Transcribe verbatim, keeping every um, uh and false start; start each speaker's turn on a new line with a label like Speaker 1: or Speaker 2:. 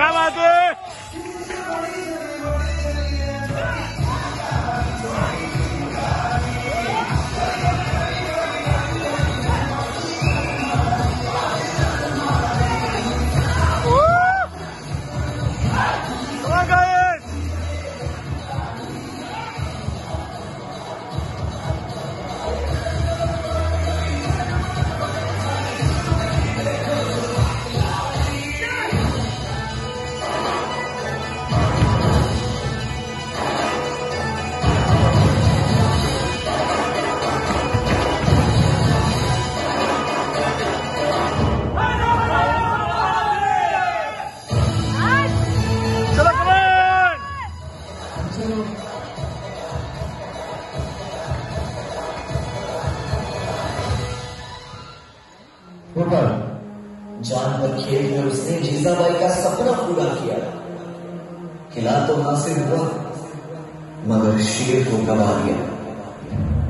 Speaker 1: क्या बात है।
Speaker 2: जानवर खेल में उसने जीजाबाई का सपना पूरा किया। किला तो हासिल हुआ मगर शेर को गवा दिया।